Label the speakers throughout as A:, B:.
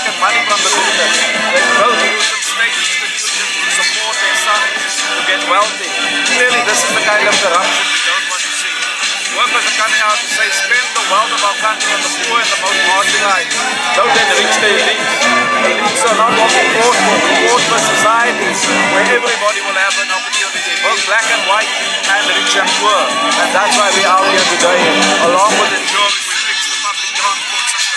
A: taken money from the leaders. They built state institutions to support their sons to get wealthy. Clearly, this is the kind of corruption we don't want to see. Workers are coming out to say, spend the wealth of our country on the poor and the most marginalized. Don't then reach the elites. The elites are not what we fought for. We fought for societies where everybody will have an opportunity, both black and white, and rich and poor. And that's why we're out here today, along with ensuring we fix the public transport system.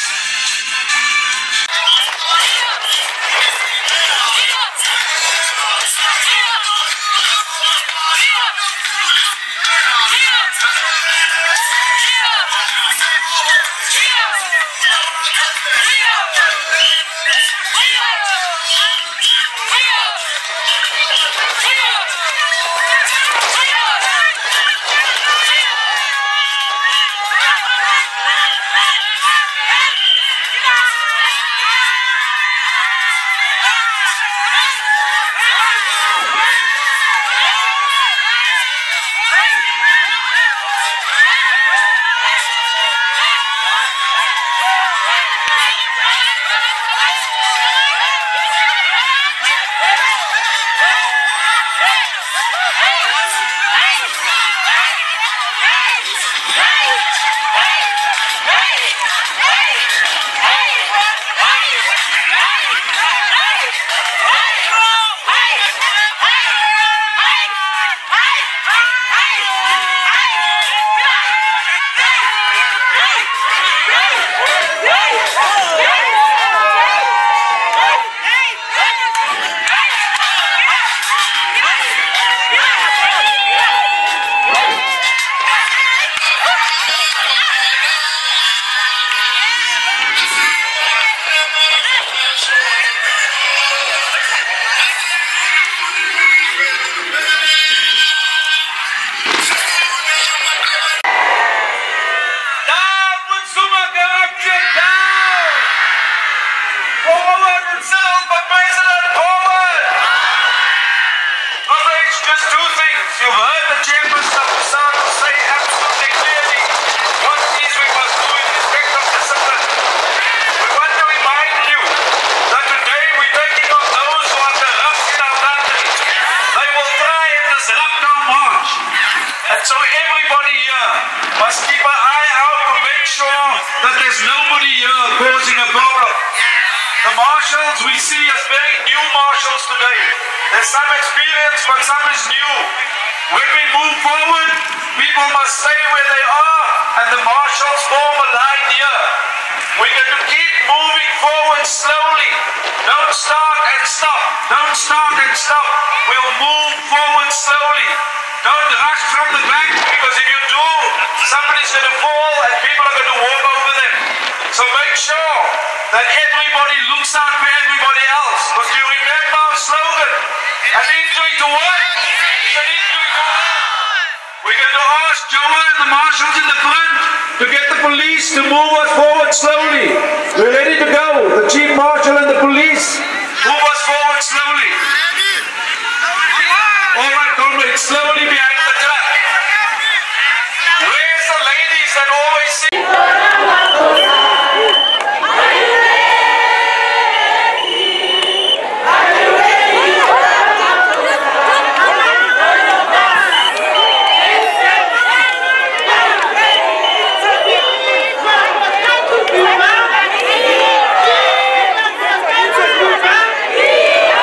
B: Just two things. You've heard the chairperson of COSATU say absolutely clearly what it is we must do in respect of discipline. We want to remind you that today we're taking on those who are corrupt in our country. They will try in this lockdown march. And so everybody here must keep an eye out to make sure that there's nobody here causing a problem. The marshals we see as very new marshals today. There's some experience, but some is new. When we move forward, people must stay where they are, and the marshals form a line here. We're going to keep moving forward slowly. Don't start and stop. Don't start and stop. We'll move forward slowly. Don't rush from the back, because if you do, somebody's going to fall and people are going to walk over them. So make sure that everybody looks out for everybody else. Because you remember our slogan, an injury to what? It's an injury to what? We're going to ask Joa and the marshals in the front to get the police to move us forward slowly. We're ready to go. The chief marshal and the police, move us forward slowly. All right, comrades, slowly behind the truck. Where's the ladies that always sing?
C: Yeah.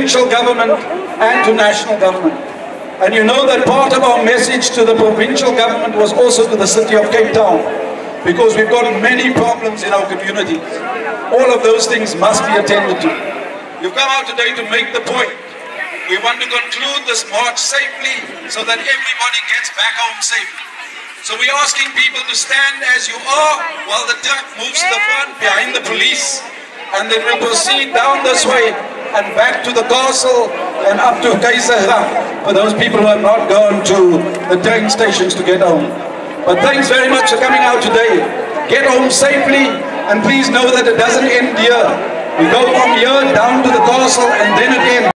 C: provincial government and to national government. And you know that part of our message to the provincial government was also to the city of Cape Town, because we've got many problems in our communities. All of those things must be attended to. You've come out today to make the point. We want to conclude this march safely so that everybody gets back home safely. So we're asking people to stand as you are while the truck moves to the front behind the police. And then we'll proceed down this way and back to the castle and up to Kaisergracht for those people who have not gone to the train stations to get home. But thanks very much for coming out today. Get home safely, and please know that it doesn't end here. We go from here down to the castle and then it ends.